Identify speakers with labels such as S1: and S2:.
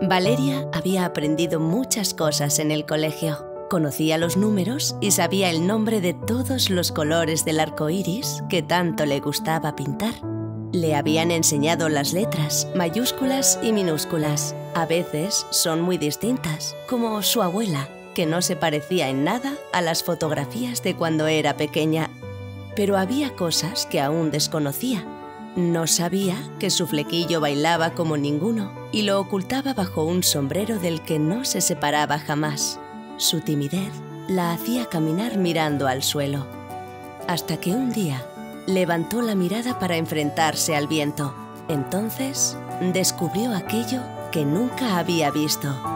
S1: Valeria había aprendido muchas cosas en el colegio. Conocía los números y sabía el nombre de todos los colores del arco iris que tanto le gustaba pintar. Le habían enseñado las letras, mayúsculas y minúsculas. A veces son muy distintas, como su abuela, que no se parecía en nada a las fotografías de cuando era pequeña. Pero había cosas que aún desconocía. No sabía que su flequillo bailaba como ninguno y lo ocultaba bajo un sombrero del que no se separaba jamás. Su timidez la hacía caminar mirando al suelo. Hasta que un día levantó la mirada para enfrentarse al viento. Entonces descubrió aquello que nunca había visto.